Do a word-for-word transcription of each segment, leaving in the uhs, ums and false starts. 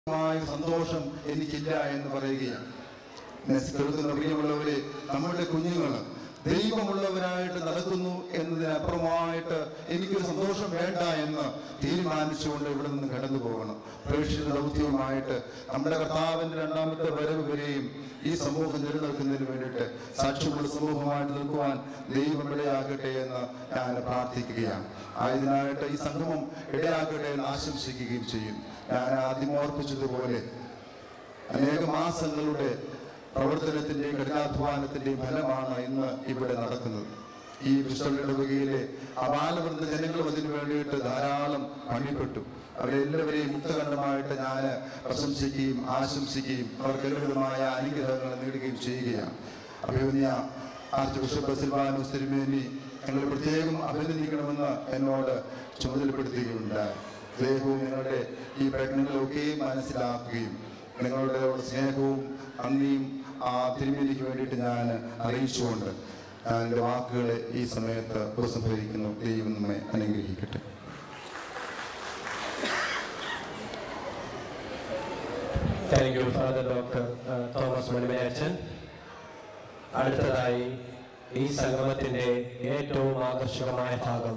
സന്തോഷം എനിക്കില്ല എന്ന് പറയുകയാണ്. കേൾക്കുന്ന പ്രിയമുള്ളവരെ, നമ്മളുടെ കുഞ്ഞുങ്ങൾ ദൈവമുള്ളവരായിട്ട് നടക്കുന്നു എന്നതിനപ്പുറമായിട്ട് എനിക്കൊരു സന്തോഷം വേണ്ട എന്ന് തീരുമാനിച്ചുകൊണ്ട് ഇവിടെ നിന്ന് കടന്നു പോകണം. പ്രേക്ഷിത ദൗത്യവുമായിട്ട് നമ്മുടെ കർത്താവിൻ്റെ രണ്ടാമത്തെ വരവ് വരെയും ഈ സമൂഹം നിലനിൽക്കുന്നതിന് വേണ്ടിയിട്ട് സാക്ഷ്യമുള്ള സമൂഹമായിട്ട് നിൽക്കുവാൻ ദൈവം ഇടയാകട്ടെ എന്ന് ഞാൻ പ്രാർത്ഥിക്കുകയാണ്. ആയതിനായിട്ട് ഈ സംഗമം ഇടയാകട്ടെ എന്ന് ആശംസിക്കുകയും ചെയ്യും. ഞാൻ ആദ്യം ഓർപ്പിച്ചതുപോലെ അനേക മാസങ്ങളുടെ പ്രവർത്തനത്തിൻ്റെയും കഠിനാധ്വാനത്തിൻ്റെയും ഫലമാണ് ഇന്ന് ഇവിടെ നടക്കുന്നത്. ഈ വിശ്വയിടവകയിലെ അപാലവൃന്ദ ജനങ്ങളും അതിനു വേണ്ടിയിട്ട് ധാരാളം പണിപ്പെട്ടു. അവരെല്ലാവരെയും മുക്തകണ്ഠമായിട്ട് ഞാൻ പ്രശംസിക്കുകയും ആശംസിക്കുകയും അവർക്ക് എല്ലാവിധമായ അനുഗ്രഹങ്ങൾ നേടുകയും ചെയ്യുകയാണ്. അഭിമന്യ ആർച്ച് ബിഷപ്പ് സിൽവാനോസ് തിരുമേനി ഞങ്ങൾ പ്രത്യേകം അഭിനന്ദിക്കണമെന്ന് എന്നോട് ചുമതലപ്പെടുത്തുകയുണ്ടായി. അദ്ദേഹവും നിങ്ങളുടെ ഈ പ്രയത്നങ്ങളൊക്കെയും മനസ്സിലാക്കുകയും നിങ്ങളുടെ സ്നേഹവും നന്ദിയും ആ തിരുമേനിക്ക് വേണ്ടിയിട്ട് ഞാൻ അറിയിച്ചുകൊണ്ട് ഞാൻ എൻ്റെ വാക്കുകളെ ഈ സമയത്ത് ഉപസംഹരിക്കുന്നു. ദൈവം നമ്മെ അനുഗ്രഹിക്കട്ടെ. Thank you father doctor Thomas മണിമേനച്ചൻ. അടുത്തതായി ഈ സംഗമത്തിന്റെ ഏറ്റവും ആകർഷകമായ ഭാഗം,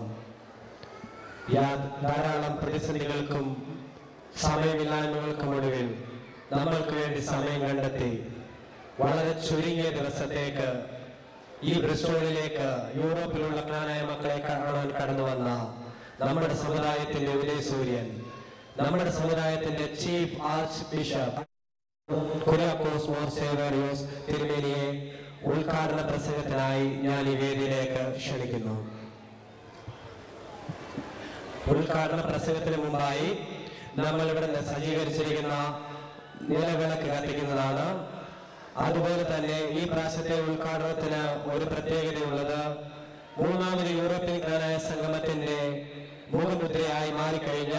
ധാരാളം പ്രതിസന്ധികൾക്കും സമയമില്ലായ്മകൾക്കും ഒടുവിൽ നമ്മൾക്ക് വേണ്ടി സമയം കണ്ടെത്തി വളരെ ചുരുങ്ങിയ ദിവസത്തേക്ക് ഈ ബ്രിസ്റ്റോളിലേക്ക് യൂറോപ്പിലുള്ള ക്നാനായ മക്കളെ കാണാൻ കടന്നു വന്ന നമ്മുടെ സമുദായത്തിന്റെ ഉദയസൂര്യൻ, നമ്മുടെ സമുദായത്തിന്റെ chief archbishop Kuriakose Mor Severios തിരുമേനിയെ ഉദ്ഘാടന പ്രസംഗത്തിനായി ഞാൻ ഈ വേദിയിലേക്ക് ക്ഷണിക്കുന്നു. ഉദ്ഘാടന പ്രസംഗത്തിന് മുമ്പായി നമ്മൾ ഇവിടെ സജ്ജീകരിച്ചിരിക്കുന്ന നിലവിളക്ക് കത്തിക്കുന്നതാണ്. അതുപോലെ തന്നെ ഈ പ്രാവശ്യത്തെ ഉദ്ഘാടനത്തിന് ഒരു പ്രത്യേകതയുള്ളത്, മൂന്നാമത് യൂറോപ്യൻ ക്നാനായ സംഗമത്തിന്റെ മുഖമുദ്രയായി മാറിക്കഴിഞ്ഞ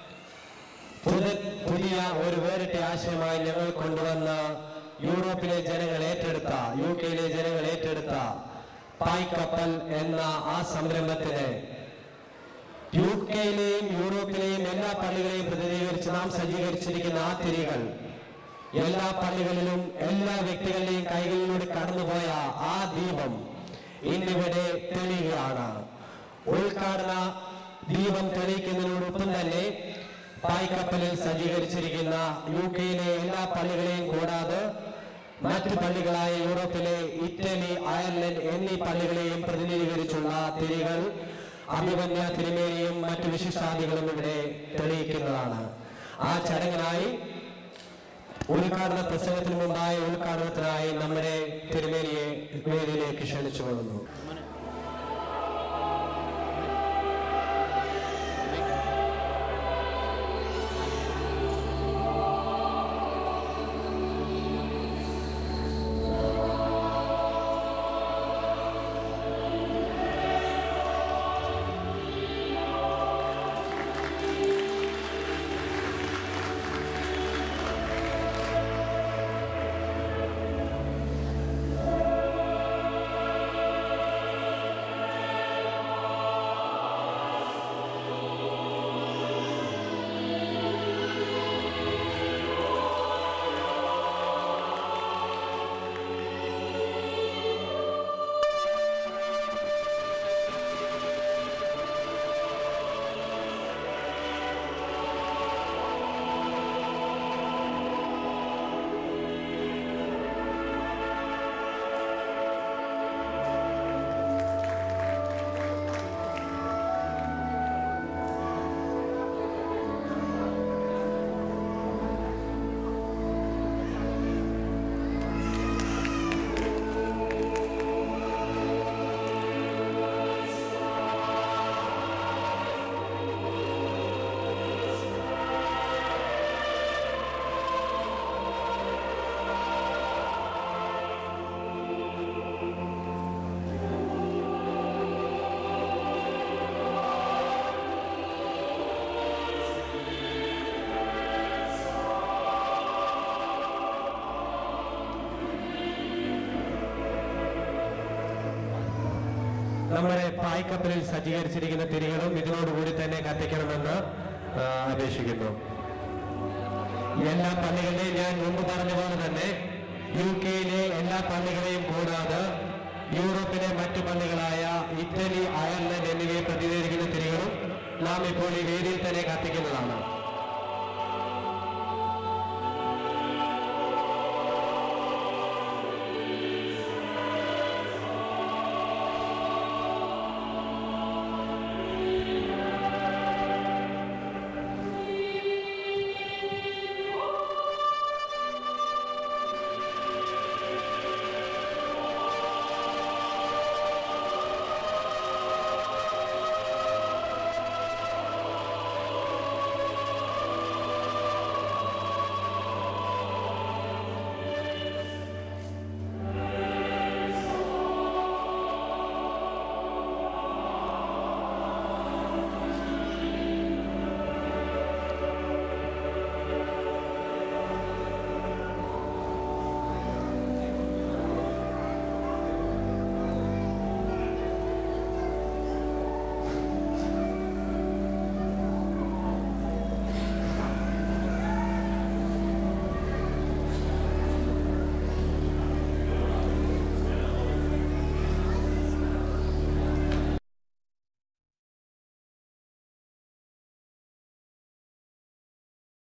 പുതിയ ഒരു വേറിട്ട ആശയമായി ഞങ്ങൾ കൊണ്ടുവന്ന യൂറോപ്പിലെ ജനങ്ങൾ ഏറ്റെടുത്ത യു കെയിലെ ജനങ്ങൾ ഏറ്റെടുത്ത പായ്ക്കപ്പൽ എന്ന ആ സംരംഭത്തിന് യു കെയിലെയും യൂറോപ്പിലെയും എല്ലാ പള്ളികളെയും പ്രതിനിധീകരിച്ച് നാം സജ്ജീകരിച്ചിരിക്കുന്ന ആ തിരികൾ എല്ലാ പള്ളികളിലും എല്ലാ വ്യക്തികളുടെയും കൈകളിലൂടെ കടന്നുപോയ ആ ദീപം ഇന്നിവിടെ തെളിയുകയാണ്. ഉദ്ഘാടന ദീപം തെളിയിക്കുന്നതിനോടൊപ്പം തന്നെ പായ്ക്കപ്പലിൽ സജ്ജീകരിച്ചിരിക്കുന്ന യു കെയിലെ എല്ലാ പള്ളികളെയും കൂടാതെ മറ്റു പള്ളികളായ യൂറോപ്പിലെ ഇറ്റലി, അയർലൻഡ് എന്നീ പള്ളികളെയും പ്രതിനിധീകരിച്ചുള്ള തിരികൾ അഭിമന്യ തിരുമേനിയും മറ്റു വിശിഷ്ടാദികളും ഇവിടെ തെളിയിക്കുന്നതാണ്. ആ ചടങ്ങിനായി ഉദ്ഘാടന പ്രസംഗത്തിന് മുമ്പായ ഉദ്ഘാടനത്തിനായി നമ്മുടെ തിരുമേനിയെ വേദിയിലേക്ക് ക്ഷണിച്ചുകൊള്ളുന്നു. നമ്മുടെ പായ്ക്കപ്പലിൽ സജ്ജീകരിച്ചിരിക്കുന്ന തിരികളും ഇതിനോടുകൂടി തന്നെ കത്തിക്കണമെന്ന് അപേക്ഷിക്കുന്നു. എല്ലാ പള്ളികളെയും ഞാൻ മുമ്പ് പറഞ്ഞ പോലെ തന്നെ യു കെയിലെ എല്ലാ പള്ളികളെയും കൂടാതെ യൂറോപ്പിലെ മറ്റു പള്ളികളായ ഇറ്റലി, അയർലൻഡ് എന്നിവയെ പ്രതിനിധീകരിക്കുന്ന തിരികളും നാം ഇപ്പോൾ ഈ വേദിയിൽ തന്നെ കത്തിക്കുന്നതാണ്.